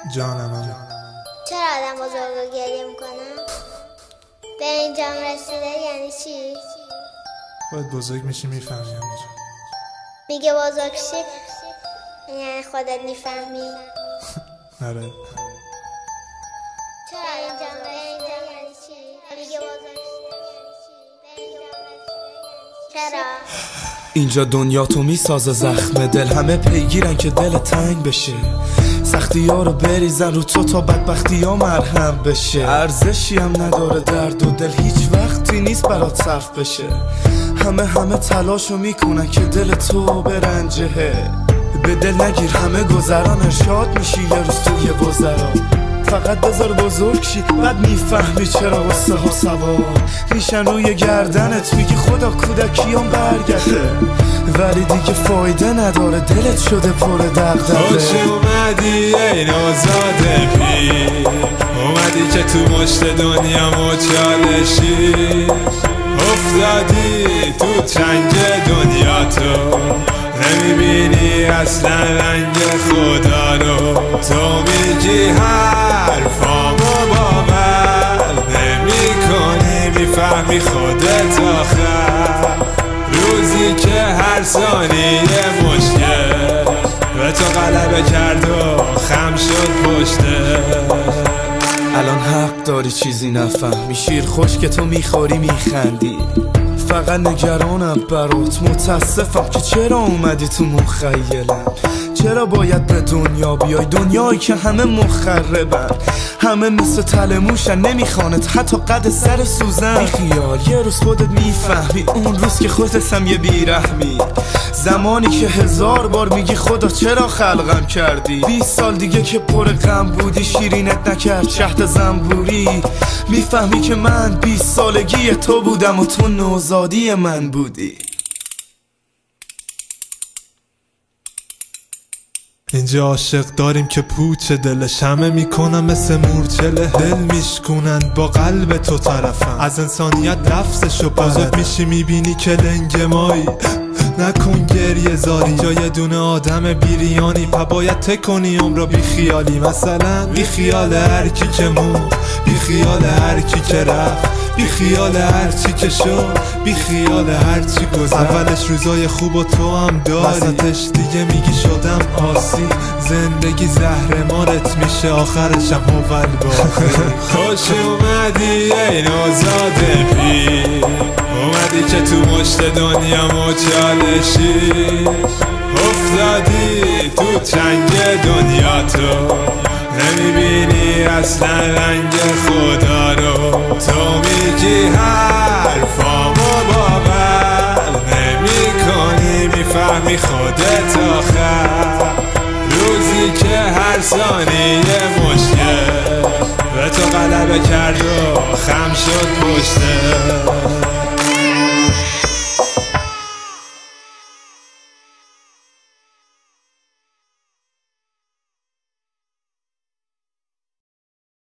جانم. چرا آدم بزرگا گریه میکنن؟ به اینجام رسیده یعنی چی؟ باید بزرگ میشی میفهمی همونجا. میگه بزرگ شی یعنی خودت میفهمی؟ آره. چرا اینجام رسیده یعنی چی؟ میگه بزرگ شی چرا؟ اینجا دنیا تو میسازه زخم دل، همه پیگیرن که دل تنگ بشه، سختی ها رو بریزن رو تو تا بدبختی ها مرهم بشه. ارزشی هم نداره درد و دل هیچ وقتی نیست برات صرف بشه. همه تلاشو میکنن که دل تو برنجه. به دل نگیر همه گذران، ارشاد میشی یه روز توی وزرا. فقط بذار بزرگ شی بعد میفهمی چرا غصه ها سوار میشن روی گردنت، میگی خدا کودکیام برگرده، ولی دیگه فایده نداره، دلت شده پر دغدغه. خوش اومدی ای نوزاد پیر، اومدی که تو مشت دنیا مچالشی، افتادی تو چنگ دنیا، تو نمیبینی اصلا رنگ خدا رو، تو میگی حرفامو باور نمی کنی، میفهمی خودت آخر، روزی که هر ثانیه مشکل به تو غلبه کرد و خم شد پشته. الان حق داری چیزی نفهمی، شیر خوش که تو میخوری میخندی، فقط نگرانم برات، متاسفم که چرا اومدی تو مخیلم، چرا باید به دنیا بیای، دنیایی که همه مخربن، همه مثل تل موشن، نمیخوانت حتی قد سر سوزن. بیخیال یه روز خودت میفهمی، اون روز که خودت هم یه بیرحمی، زمانی که 1000 بار میگی خدا چرا خلقم کردی، 20 سال دیگه که پر غم بودی شیرینت نکرد شهد زنبوری، میفهمی که من 20 سالگی تو بودم و تو نوزادی من بودی. اینجا عاشق داریم که پوچ دلش همه میکنن مثل مورچله، دل میشکنن با قلب تو طرفم، از انسانیت لفظشو بزرگ میشی میبینی که لنگ مایی، نکن گریه زاری، جا یه دونه آدم بیریانی، پا باید تکنی عمرو بی خیالی، مثلا بی خیال هر کی که مون، بی خیال هر کی که رفت، بی خیال هر چی که شد، بی خیال هر چی گذشت، اولش روزای خوب و تو هم داری، وسطش دیگه میگی شدم آسی، زندگی زهر مارت میشه آخرش هم هول باقی. خوش اومدی ای نوزاد پیر، اومدی که تو مشت دنیا مچالشی، افتادی تو چنگ دنیا، تو نمیبینی اصلا رنگ خدا رو، تو میگی حرفامو باور نمی کنی، میفهمی خودت آخر، روزی که هر ثانیه مشکل به تو غلبه کرد و خم شد پشته.